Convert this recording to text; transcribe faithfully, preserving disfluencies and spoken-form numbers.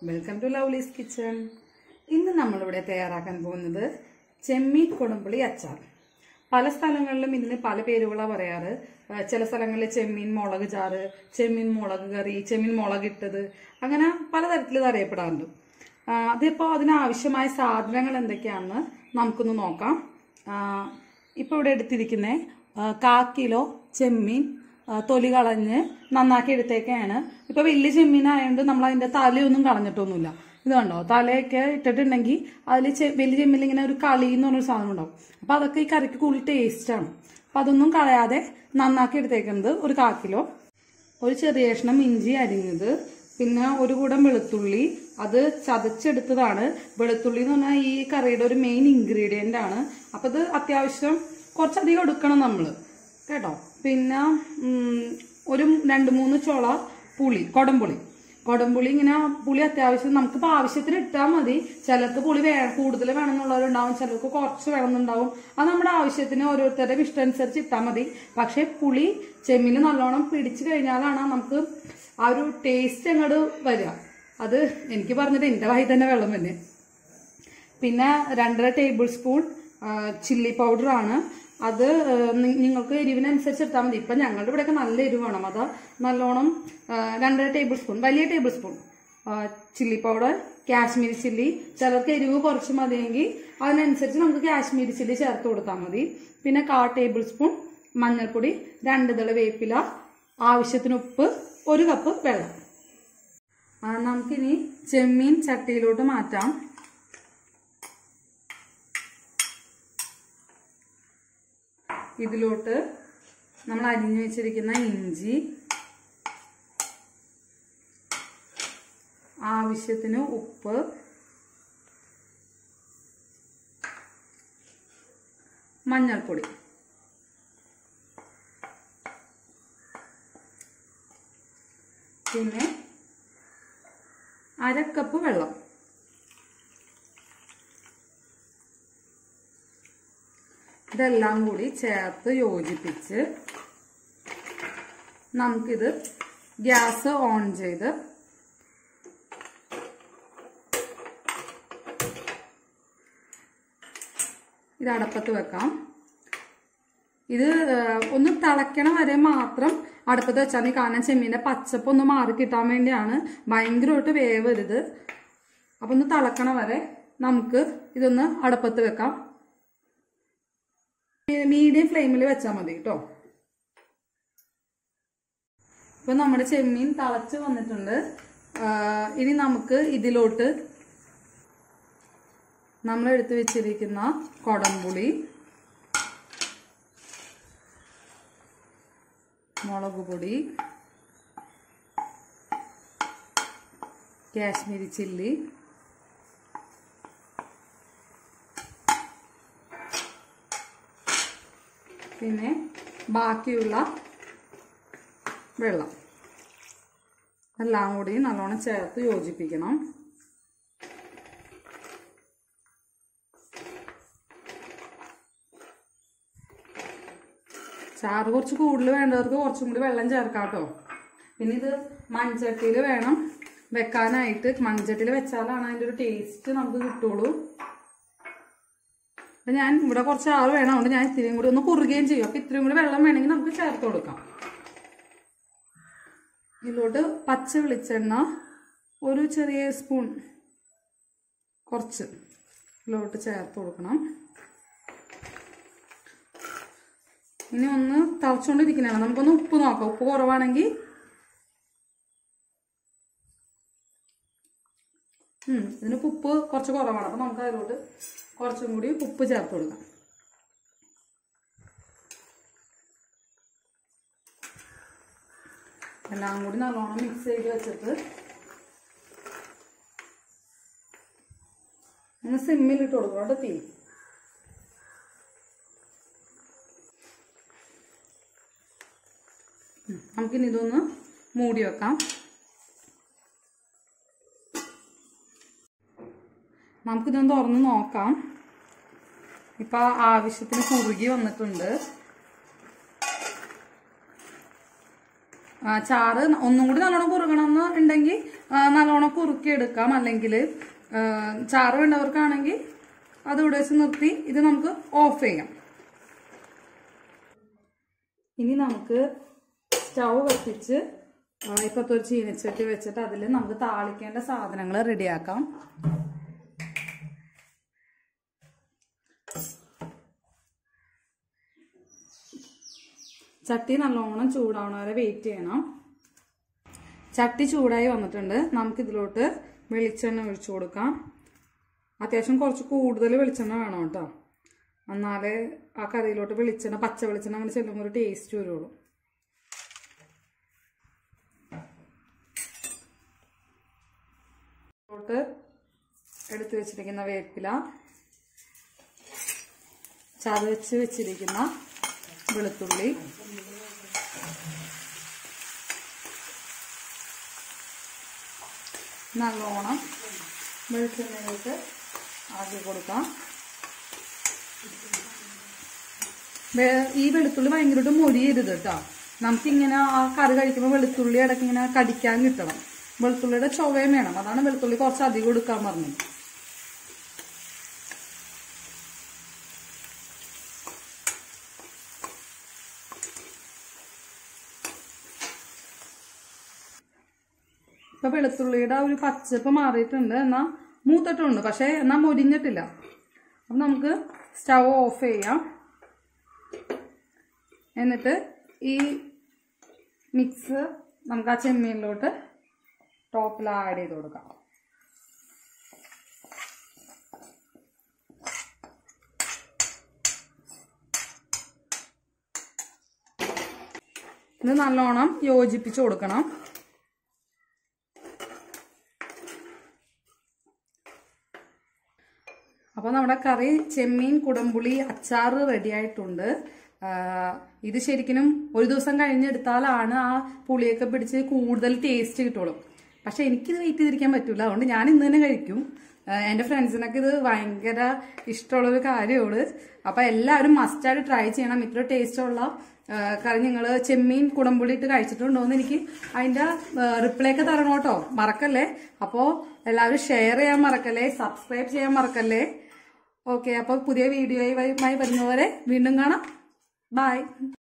Welcome to ലവ്ലീസ് kitchen. ഇന്ന് നമ്മളിവിടെ തയ്യാറാക്കാൻ പോകുന്നത് ചെമ്മീൻ കുടംപുളി അച്ചാർ. പല സ്ഥലങ്ങളിലും ഇതിന് പല പേരുകളാണ് പറയാറ്. ചില സ്ഥലങ്ങളിൽ ചെമ്മീൻ മുളക് ചാറ്, ചെമ്മീൻ മുളക് കറി, ചെമ്മീൻ മുളകിട്ടത്, അങ്ങനെ പലതരത്തിൽ ഇത് അറിയപ്പെടാറുണ്ട്. അതിപ്പോൾ അതിനാവശ്യമായ സാധനങ്ങൾ എന്തൊക്കെയാണെന്ന് നമുക്കൊന്ന് നോക്കാം. ഇപ്പോൾ ഇവിടെ എടുത്തിരിക്കുന്ന കാ കിലോ ചെമ്മീൻ തൊലി കളഞ്ഞ് നന്നാക്കി എടുത്തേക്കാണ്. ഇപ്പൊ വലിയ ചെമ്മീനായതുകൊണ്ട് നമ്മൾ അതിന്റെ തലയൊന്നും കളഞ്ഞിട്ടൊന്നുമില്ല. ഇത് കണ്ടോ, തലയൊക്കെ ഇട്ടിട്ടുണ്ടെങ്കിൽ അതിൽ വലിയ ചെമ്മീൻ ഇങ്ങനെ ഒരു കളി എന്ന് പറഞ്ഞൊരു സാധനം ഉണ്ടാവും. അപ്പൊ അതൊക്കെ ഈ കറിക്ക് കൂടുതൽ ടേസ്റ്റ് ആണ്. അപ്പൊ അതൊന്നും കളയാതെ നന്നാക്കി എടുത്തേക്കുന്നത് ഒരു കാ കിലോ. ഒരു ചെറിയ കഷ്ണം ഇഞ്ചി അരിഞ്ഞത്, പിന്നെ ഒരു കൂടം വെളുത്തുള്ളി, അത് ചതച്ചെടുത്തതാണ്. വെളുത്തുള്ളി എന്ന് പറഞ്ഞാൽ ഈ കറിയുടെ ഒരു മെയിൻ ഇൻഗ്രീഡിയന്റ് ആണ്. അപ്പൊ ഇത് അത്യാവശ്യം കുറച്ചധികം എടുക്കണം നമ്മള് കേട്ടോ. പിന്നെ ഒരു രണ്ട് മൂന്ന് ചോള പുളി, കൊടംപുളി. കൊടംപുളി ഇങ്ങനെ പുളി അത്യാവശ്യം നമുക്കിപ്പോൾ ആവശ്യത്തിന് ഇട്ടാൽ മതി. ചിലർക്ക് പുളി വേ കൂടുതൽ വേണമെന്നുള്ളവരുണ്ടാവും, ചിലർക്ക് കുറച്ച് വേണമെന്നുണ്ടാവും. അത് നമ്മുടെ ആവശ്യത്തിന് ഓരോരുത്തരുടെ ഇഷ്ടം അനുസരിച്ച് ഇട്ടാൽ മതി. പക്ഷെ പുളി ചെമ്മീന് നല്ലോണം പിടിച്ചു കഴിഞ്ഞാലാണ് നമുക്ക് ആ ഒരു ടേസ്റ്റ് അങ്ങോട്ട് വരിക. അത് എനിക്ക് പറഞ്ഞിട്ട് എൻ്റെ വായി തന്നെ വെള്ളം തന്നെ. പിന്നെ രണ്ടര ടേബിൾ സ്പൂൺ ചില്ലി പൗഡറാണ്. അത് നിങ്ങൾക്ക് എരിവിനനുസരിച്ച് എടുത്താൽ മതി. ഇപ്പം ഞങ്ങളുടെ ഇവിടെയൊക്കെ നല്ല എരിവ് വേണം. അത് നല്ലോണം രണ്ടര ടേബിൾ സ്പൂൺ, വലിയ tablespoon chilli powder. Kashmiri chilli, ചിലർക്ക് എരിവ് കുറച്ച് മതിയെങ്കിൽ അതിനനുസരിച്ച് നമുക്ക് കാശ്മീരി ചില്ലി ചേർത്ത് കൊടുത്താൽ മതി. പിന്നെ കാ ടേബിൾ സ്പൂൺ മഞ്ഞൾപ്പൊടി, രണ്ട് തള വേപ്പില, ആവശ്യത്തിന് ഉപ്പ്, ഒരു കപ്പ് വെള്ളം. നമുക്കിനി ചെമ്മീൻ ചട്ടിയിലോട്ട് മാറ്റാം. ഇതിലോട്ട് നമ്മൾ അരിഞ്ഞു വെച്ചിരിക്കുന്ന ഇഞ്ചി, ആവശ്യത്തിന് ഉപ്പ്, മഞ്ഞൾപ്പൊടി, പിന്നെ അര കപ്പ് വെള്ളം. ഇതെല്ലാം കൂടി ചേർത്ത് യോജിപ്പിച്ച് നമുക്കിത് ഗ്യാസ് ഓൺ ചെയ്ത് ഇത് അടപ്പത്ത് വെക്കാം. ഇത് ഒന്ന് തിളയ്ക്കണ വരെ മാത്രം അടുപ്പത്ത് വെച്ചാൽ മതി. കാരണം ചെമ്മീൻ്റെ പച്ചപ്പ് ഒന്ന് മാറി കിട്ടാൻ വേണ്ടിയാണ്. ഭയങ്കരമായിട്ട് വേവരുത്. അപ്പൊ ഒന്ന് തിളക്കണ വരെ നമുക്ക് ഇതൊന്ന് അടുപ്പത്ത് വെക്കാം. മീഡിയം ഫ്ലെയിമിൽ വെച്ചാൽ മതി കേട്ടോ. ഇപ്പൊ നമ്മുടെ ചെമ്മീൻ തിളച്ച് വന്നിട്ടുണ്ട്. ഇനി നമുക്ക് ഇതിലോട്ട് നമ്മൾ എടുത്തു വെച്ചിരിക്കുന്ന കൊടംപുളി, മുളക് പൊടി, കാശ്മീരി ചില്ലി, പിന്നെ ബാക്കിയുള്ള വെള്ളം എല്ലാം കൂടി നല്ലോണം ചേർത്ത് യോജിപ്പിക്കണം. ചാറ് കുറച്ച് കൂടുതൽ വേണ്ടവർക്ക് കുറച്ചും കൂടി വെള്ളം ചേർക്കാം കേട്ടോ. പിന്നെ ഇത് മൺചട്ടിയിൽ വേണം വെക്കാനായിട്ട്. മൺചട്ടിയിൽ വെച്ചാലാണ് അതിൻ്റെ ഒരു ടേസ്റ്റ് നമുക്ക് കിട്ടുള്ളൂ. അപ്പം ഞാൻ ഇവിടെ കുറച്ച് ആൾ വേണം, അതുകൊണ്ട് ഞാൻ ഇത്രയും കൂടി ഒന്ന് കുറുകയും ചെയ്യും. അപ്പം ഇത്രയും കൂടി വെള്ളം വേണമെങ്കിൽ നമുക്ക് ചേർത്ത് കൊടുക്കാം. ഇതിലോട്ട് പച്ച വെളിച്ചെണ്ണ ഒരു ചെറിയ സ്പൂൺ കുറച്ച് ഇതിലോട്ട് ചേർത്ത് കൊടുക്കണം. ഇനി ഒന്ന് തിളച്ചുകൊണ്ടിരിക്കുന്നതാണ്. നമുക്കൊന്ന് ഉപ്പ് നോക്കാം. ഉപ്പ് കുറവാണെങ്കിൽ ഇതിന് ഉപ്പ് കുറച്ച് കുറവാണ്. അപ്പം നമുക്ക് അതിലോട്ട് കുറച്ചും കൂടി ഉപ്പ് ചേർത്ത് കൊടുക്കാം. എല്ലാം കൂടി നല്ലോണം മിക്സ് ചെയ്ത് വെച്ചിട്ട് ഒന്ന് സിമ്മിലിട്ട് കൊടുക്കണം കേട്ടോ തീ. നമുക്കിനി ഇതൊന്ന് മൂടി വെക്കാം. നമുക്കിതൊന്ന് തുറന്ന് നോക്കാം. ഇപ്പൊ ആവശ്യത്തിന് കുറുകി വന്നിട്ടുണ്ട്. ചാറ് ഒന്നും കൂടി നല്ലോണം കുറുകണമെന്ന് ഉണ്ടെങ്കിൽ നല്ലോണം കുറുക്കി എടുക്കാം. അല്ലെങ്കിൽ ചാറ് വേണ്ടവർക്കാണെങ്കിൽ അത് ഇവിടെ വെച്ച് നിർത്തി ഇത് നമുക്ക് ഓഫ് ചെയ്യാം. ഇനി നമുക്ക് സ്റ്റൗ കത്തിച്ച് ഇപ്പോഴത്തെ ഒരു ചീനച്ചട്ടി വെച്ചിട്ട് അതിൽ നമുക്ക് താളിക്കേണ്ട സാധനങ്ങൾ റെഡിയാക്കാം. ചട്ടി നല്ലോണം ചൂടാവണ വരെ വെയിറ്റ് ചെയ്യണം. ചട്ടി ചൂടായി വന്നിട്ടുണ്ട്. നമുക്കിതിലോട്ട് വെളിച്ചെണ്ണ ഒഴിച്ചു കൊടുക്കാം. അത്യാവശ്യം കുറച്ച് കൂടുതൽ വെളിച്ചെണ്ണ വേണം കേട്ടോ, എന്നാലേ ആ കറിയിലോട്ട് വെളിച്ചെണ്ണ പച്ച വെളിച്ചെണ്ണ അങ്ങനെ ചെല്ലുമ്പോൾ ഒരു ടേസ്റ്റ് വരുള്ളൂ. ഇതിലോട്ട് എടുത്തു വെച്ചിരിക്കുന്ന വേപ്പില, ചതച്ച് വെച്ചിരിക്കുന്ന വെളുത്തുള്ളി, നല്ലോണം വെളിച്ചെണ്ണയിലേക്ക് ആക്കി കൊടുക്കാം. ഈ വെളുത്തുള്ളി ഭയങ്കരമായിട്ട് മൊരിയരുത് കേട്ടോ. നമുക്കിങ്ങനെ ആ കറി കഴിക്കുമ്പോൾ വെളുത്തുള്ളി ഇടയ്ക്ക് ഇങ്ങനെ കടിക്കാൻ കിട്ടണം. വെളുത്തുള്ളിയുടെ ചൊവയും വേണം. അതാണ് വെളുത്തുള്ളി കുറച്ച് അധികം എടുക്കാൻ പറഞ്ഞത്. ഇപ്പൊ വെളുത്തുള്ളിയുടെ ഒരു പച്ചപ്പ് മാറിയിട്ടുണ്ട്, എന്നാ മൂത്തിട്ടുണ്ട്, പക്ഷെ എന്നാ മൊരിഞ്ഞിട്ടില്ല. അപ്പൊ നമുക്ക് സ്റ്റൗ ഓഫ് ചെയ്യാം. എന്നിട്ട് ഈ മിക്സ് നമുക്ക് ആ ചെമ്മീനിലോട്ട് ടോപ്പിൽ ആഡ് ചെയ്ത് കൊടുക്കാം. ഇത് നല്ലോണം യോജിപ്പിച്ച് കൊടുക്കണം. അപ്പോൾ നമ്മുടെ കറി ചെമ്മീൻ കുടംപുളി അച്ചാറ് റെഡി ആയിട്ടുണ്ട്. ഇത് ശരിക്കും ഒരു ദിവസം കഴിഞ്ഞെടുത്താലാണ് ആ പുളിയൊക്കെ പിടിച്ച് കൂടുതൽ ടേസ്റ്റ് കിട്ടുള്ളൂ. പക്ഷെ എനിക്കിത് വെയിറ്റ് ചെയ്തിരിക്കാൻ പറ്റില്ല, അതുകൊണ്ട് ഞാൻ ഇന്ന് തന്നെ കഴിക്കും. എൻ്റെ ഫ്രണ്ട്സിനൊക്കെ ഇത് ഭയങ്കര ഇഷ്ടമുള്ളൊരു കാര്യമാണ്. അപ്പോൾ എല്ലാവരും മസ്റ്റായിട്ട് ട്രൈ ചെയ്യണം. ഇത്ര ടേസ്റ്റുള്ള കറി നിങ്ങൾ ചെമ്മീൻ കുടംപുളി ഇട്ട് കഴിച്ചിട്ടുണ്ടോയെന്ന് എനിക്ക് അതിൻ്റെ റിപ്ലൈ ഒക്കെ തരണം കേട്ടോ, മറക്കല്ലേ. അപ്പോൾ എല്ലാവരും ഷെയർ ചെയ്യാൻ മറക്കല്ലേ, സബ്സ്ക്രൈബ് ചെയ്യാൻ മറക്കല്ലേ. ഓക്കെ, അപ്പോൾ പുതിയ വീഡിയോയുമായി വരുന്നവരെ വീണ്ടും കാണാം. ബൈ.